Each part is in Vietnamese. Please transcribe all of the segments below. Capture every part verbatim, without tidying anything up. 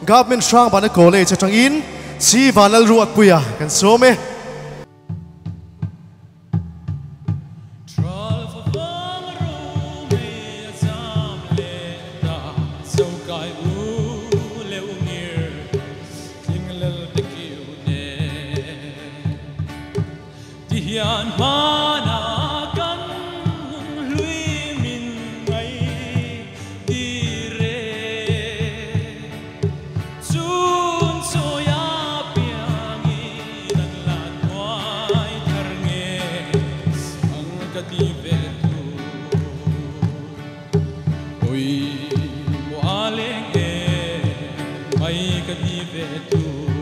government Hrangbana college atang in si vanal ruak puya kan some Hrangbana kan lui min ngai dire chun soya piangi nan lan wai thar nge ang ka ti ve tu oi mo aleng e mai ka ti ve tu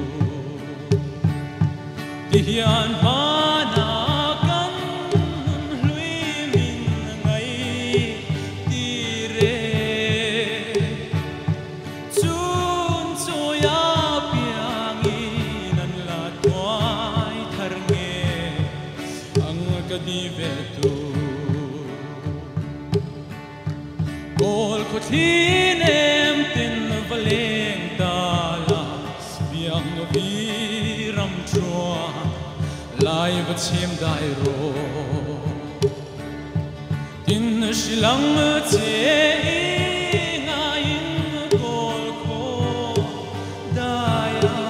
ti Hrangbana Kol ko thinem tin valeng tala biang no viram chua lai va chem dai ro tin shilang che nga in kol ko daya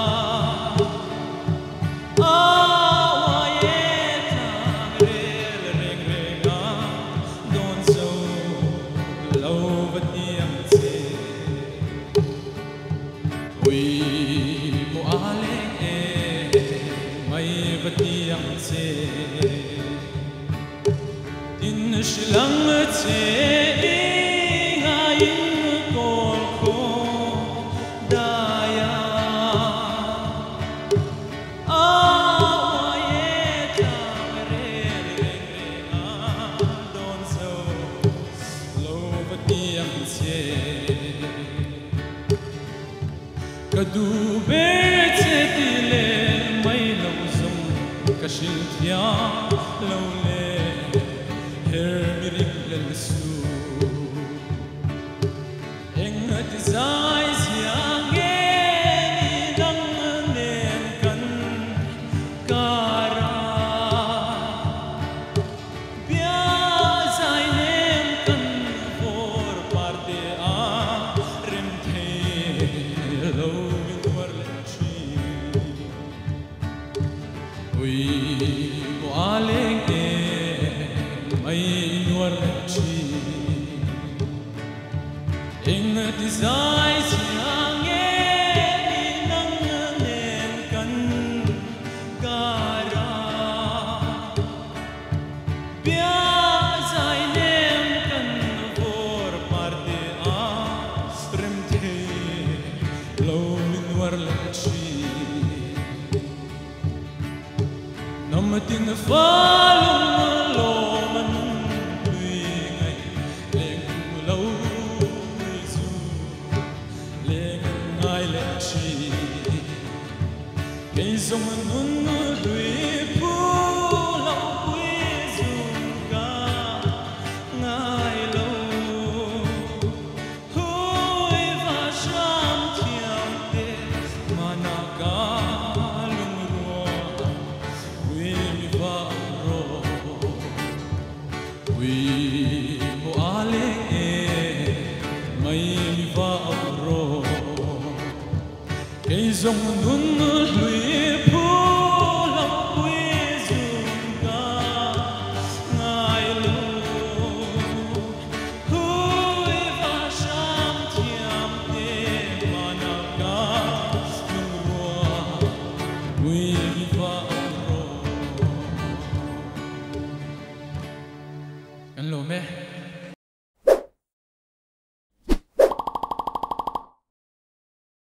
tin shilang che nga in kol ko daya awaye tang re re a don so lo vatiang che kadu be che tile mai lo zum kashil thia lo le Hermirik lelsu Enga desai siang e dang nen kan kara Bia sai nem kan for parte a rem the lo in war lenchi Ui mo aleng e mai nuar chi eng desai siang e nang nen kan kara bia sai nem kan vor parte a rem the lo nuar chi nam tin falum lo Cây sông nun đuôi phù lâu quý dung ca ngài lâu hối và sam thiam tê mà na ca lung rùa quý mi va rô quý mo ale e mai mi va rô Cây sông nun đuôi Hello, man.